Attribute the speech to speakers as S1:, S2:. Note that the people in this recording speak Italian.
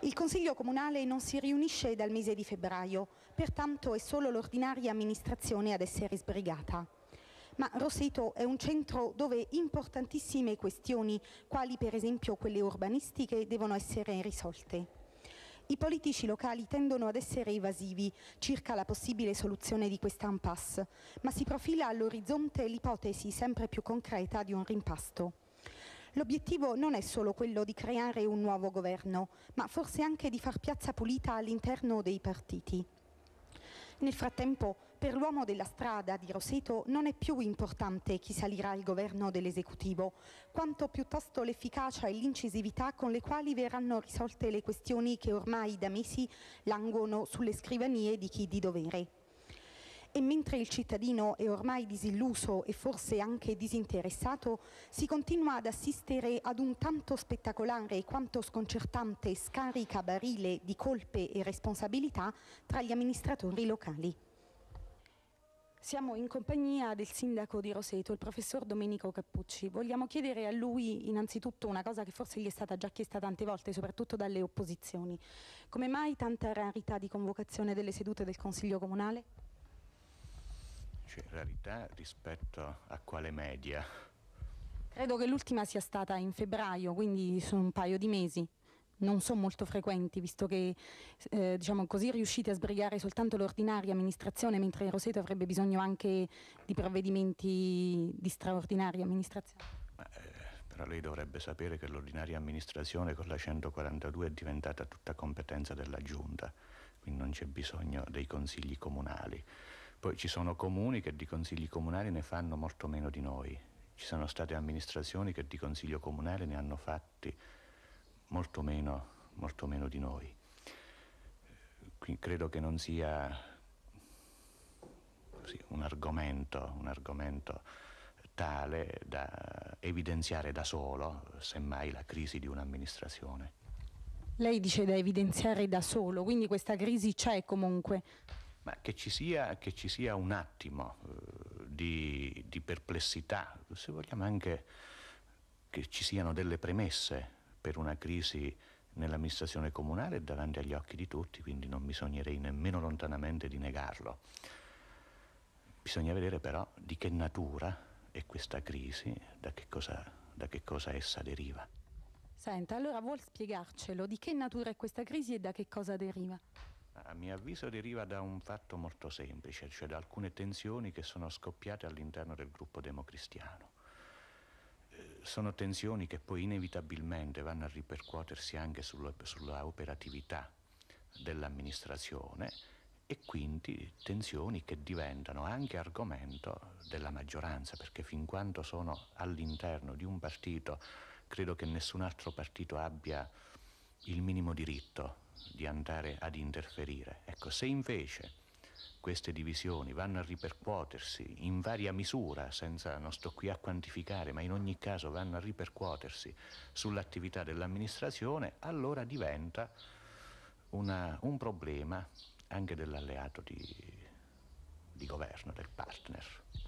S1: Il Consiglio Comunale non si riunisce dal mese di febbraio, pertanto è solo l'ordinaria amministrazione ad essere sbrigata. Ma Roseto è un centro dove importantissime questioni, quali per esempio quelle urbanistiche, devono essere risolte. I politici locali tendono ad essere evasivi circa la possibile soluzione di questa impasse, ma si profila all'orizzonte l'ipotesi sempre più concreta di un rimpasto. L'obiettivo non è solo quello di creare un nuovo governo, ma forse anche di far piazza pulita all'interno dei partiti. Nel frattempo, per l'uomo della strada di Roseto non è più importante chi salirà al governo dell'esecutivo, quanto piuttosto l'efficacia e l'incisività con le quali verranno risolte le questioni che ormai da mesi languono sulle scrivanie di chi di dovere. E mentre il cittadino è ormai disilluso e forse anche disinteressato, si continua ad assistere ad un tanto spettacolare quanto sconcertante scaricabarile di colpe e responsabilità tra gli amministratori locali. Siamo in compagnia del sindaco di Roseto, il professor Domenico Cappucci. Vogliamo chiedere a lui innanzitutto una cosa che forse gli è stata già chiesta tante volte, soprattutto dalle opposizioni. Come mai tanta rarità di convocazione delle sedute del Consiglio Comunale?
S2: Rarità rispetto a quale media?
S1: Credo che l'ultima sia stata in febbraio, quindi sono un paio di mesi. Non sono molto frequenti, visto che diciamo così riuscite a sbrigare soltanto l'ordinaria amministrazione, mentre Roseto avrebbe bisogno anche di provvedimenti di straordinaria amministrazione.
S2: Però lei dovrebbe sapere che l'ordinaria amministrazione con la 142 è diventata tutta competenza della Giunta, quindi non c'è bisogno dei consigli comunali. Poi ci sono comuni che di consigli comunali ne fanno molto meno di noi. Ci sono state amministrazioni che di consiglio comunale ne hanno fatti molto meno di noi. Quindi credo che non sia così, un argomento tale da evidenziare da solo, semmai, la crisi di un'amministrazione.
S1: Lei dice da evidenziare da solo, quindi questa crisi c'è comunque.
S2: Ma che ci sia un attimo di perplessità, se vogliamo anche che ci siano delle premesse per una crisi nell'amministrazione comunale davanti agli occhi di tutti, quindi non bisognerei nemmeno lontanamente di negarlo. Bisogna vedere però di che natura è questa crisi, da che cosa essa deriva.
S1: Senta, allora vuol spiegarcelo, di che natura è questa crisi e da che cosa deriva?
S2: A mio avviso deriva da un fatto molto semplice, cioè da alcune tensioni che sono scoppiate all'interno del gruppo democristiano. Sono tensioni che poi inevitabilmente vanno a ripercuotersi anche sulla operatività dell'amministrazione e quindi tensioni che diventano anche argomento della maggioranza, perché fin quando sono all'interno di un partito credo che nessun altro partito abbia il minimo diritto di andare ad interferire. Ecco, se invece queste divisioni vanno a ripercuotersi in varia misura, non sto qui a quantificare, ma in ogni caso vanno a ripercuotersi sull'attività dell'amministrazione, allora diventa un problema anche dell'alleato di governo, del partner.